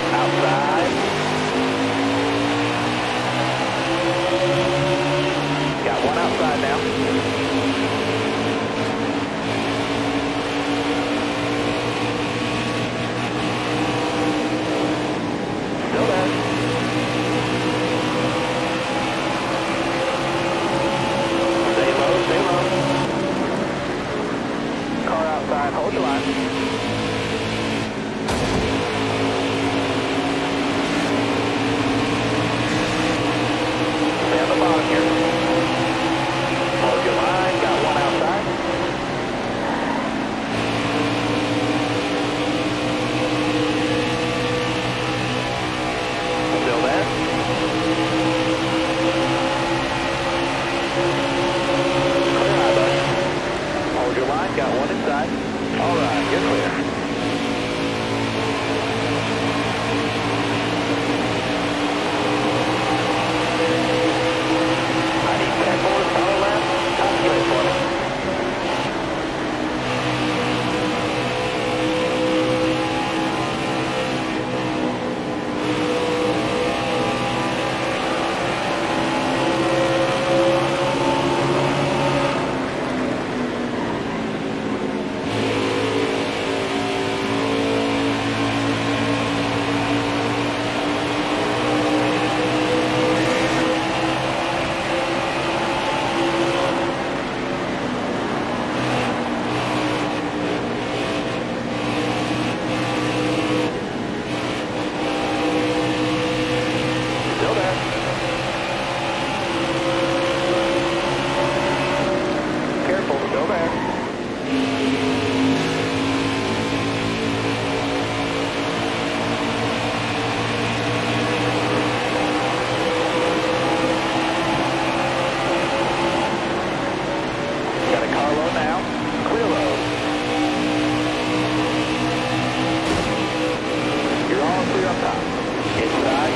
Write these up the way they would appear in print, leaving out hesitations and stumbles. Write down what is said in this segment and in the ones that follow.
Outside. Got one outside now. Still there. Stay low, stay low. Car outside, hold your line. Stay on the bottom here. Hold your line, got one outside. Still there. Clear high, bud. Hold your line, got one inside. All right, you're clear. I need 10 more power left. Concentrate for me. Still there. Careful, still there. Got a car low now. Clear road. You're all clear up top. Inside.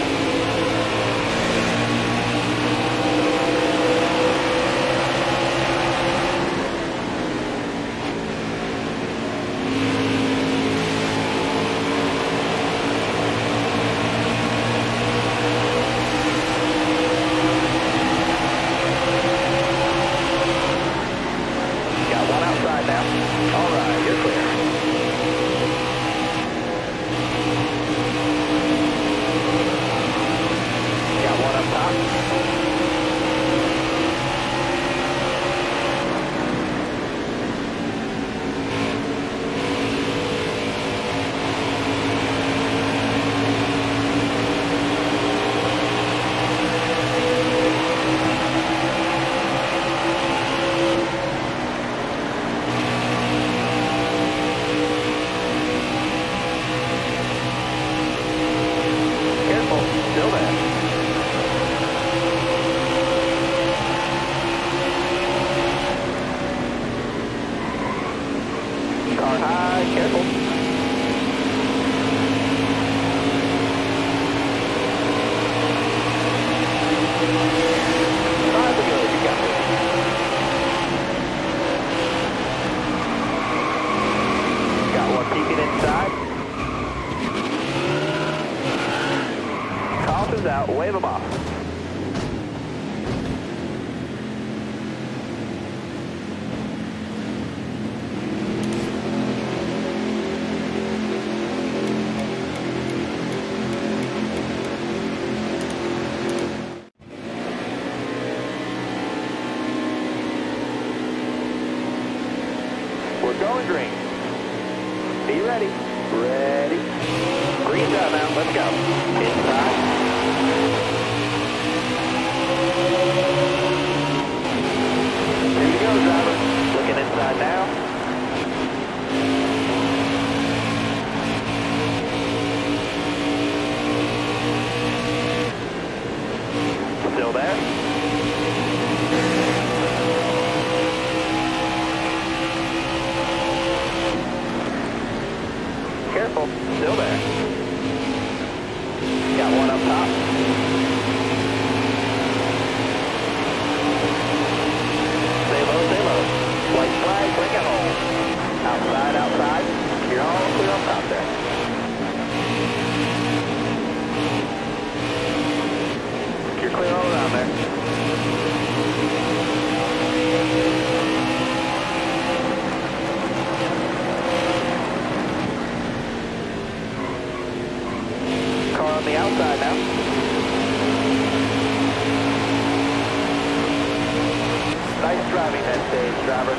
Got one outside now. All right, you're clear. Got one up top. Careful, still there. Car high, careful. Try the good, you got this. Got one peeking inside. Caution's out, wave them off. We're going green. Be ready. Ready. Green's out now. Let's go. Inside. Here you go, driver. Looking inside now. Still there. Careful, still there. Got one up Nice driving that stage, driver.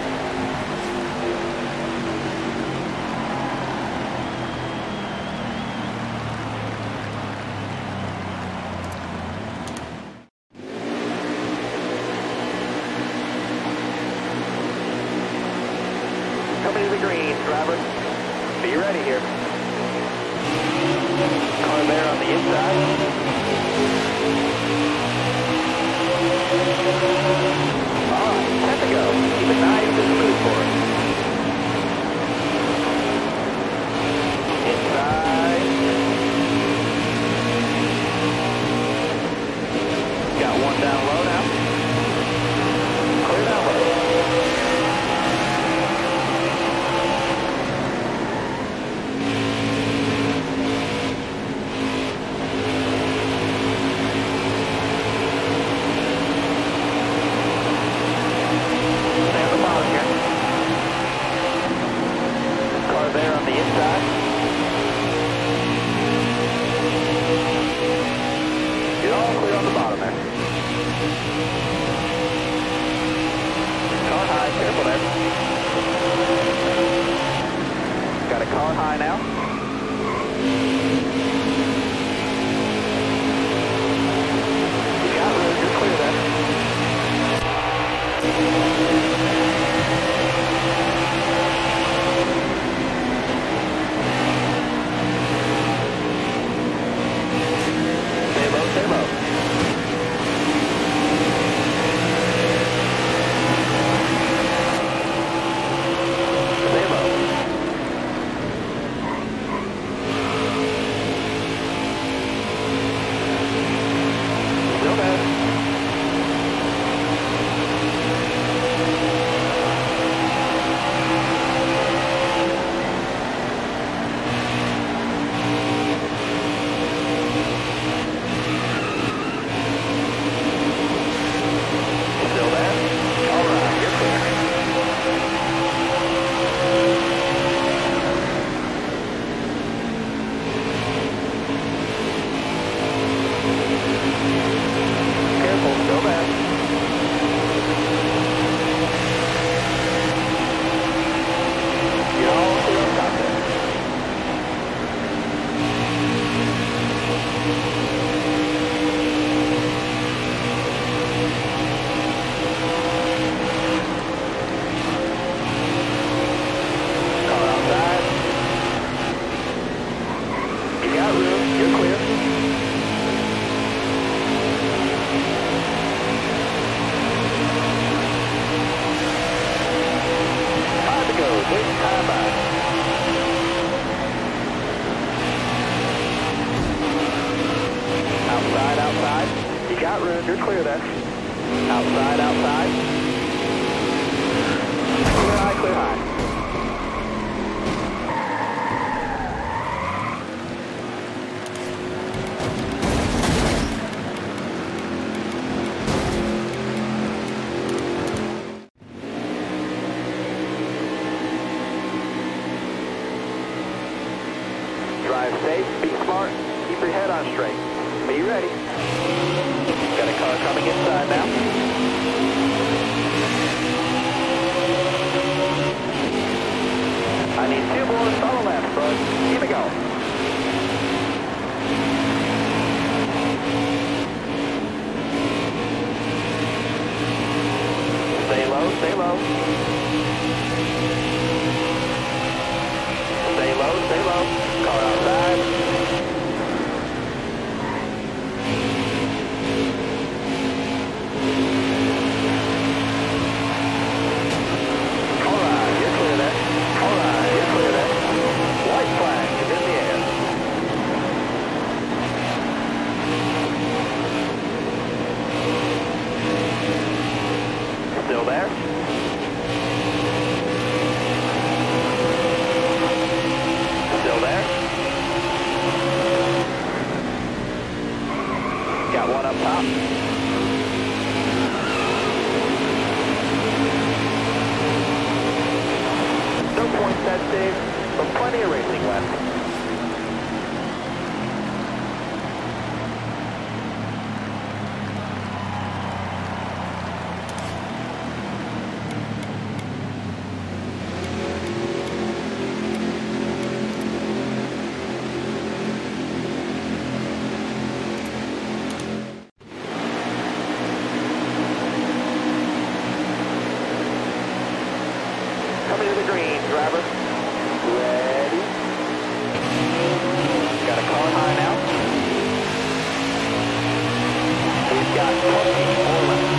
Coming to the green, driver. Be ready here. Car there on the inside. Alright, set to go. Keep it nice and smooth for us. Inside. Got one down low now. Clear down low. There on the inside. You're all clear on the bottom there. Car high, careful there. Got a car high now. You got room, you're clear there. Stay low. Stay low. Still there. Outside. You got room, you're clear there. Outside. Clear high. Drive safe, be smart, keep your head on straight. Be ready. Got a car coming inside now. I need 2 more, follow left, bud. Keep it going. Stay low, stay low. Stay low, stay low. Car outside. Still there? Still there? Got one up top. No points that stage, but plenty of racing left. the green, driver. Ready. Got a car high now. We've got 20 more laps.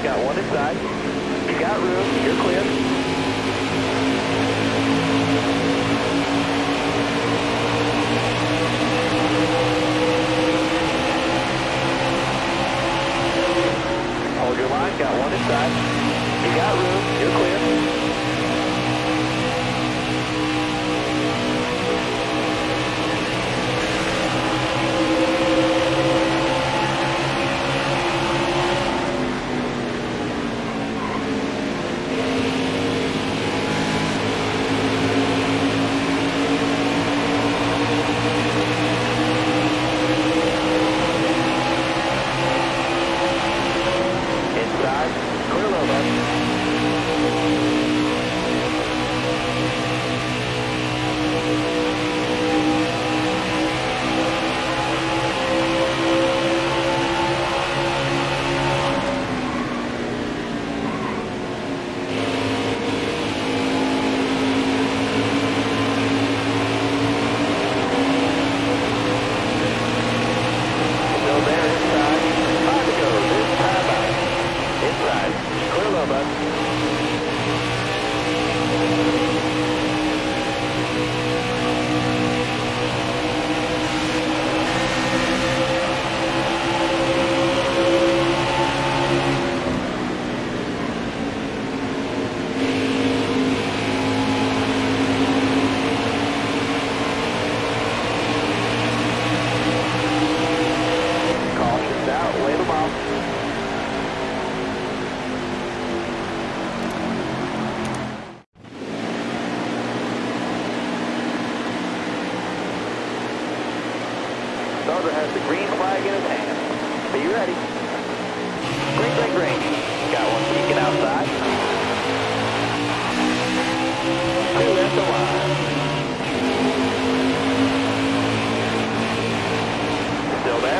got one inside. You got room, you're clear. Hold your line, got one inside. You got room, you're clear. Starter has the green flag in his hand. Be ready. Green, green, green. Got one peeking outside. Two at the line. Still there?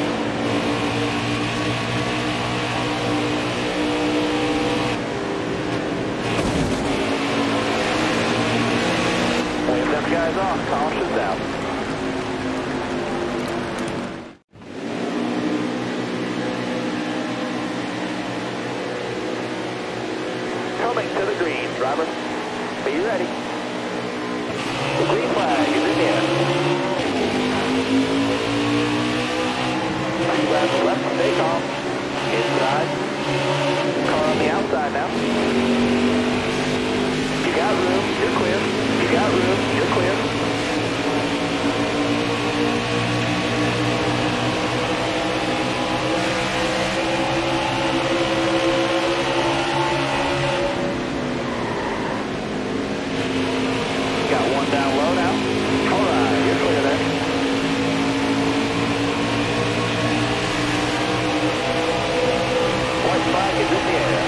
Wave them guys off. Caution's out. Coming to the green, driver. Be ready. The green flag is in the air. Left, stay calm. Inside. Car on the outside now. You got room, you're clear. You got room, you're clear. Got one down low now. All right, you're clear there. White flag is in the air.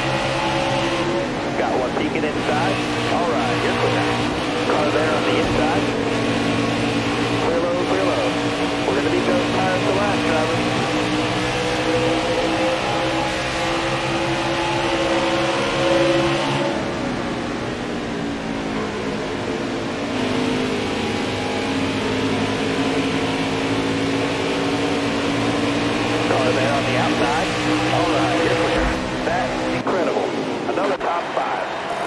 Got one peeking inside. All right, you're clear. Car there on the inside. Clear low, clear low. We're going to beat those tires to last, driver. There on the outside. All right, you're clear. That's incredible. Another top five.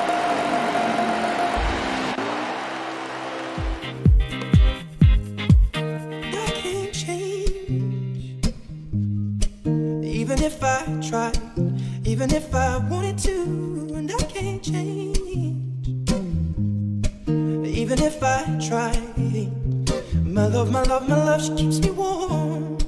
I can't change, even if I tried, even if I wanted to, and I can't change, even if I tried. My love, she keeps me warm.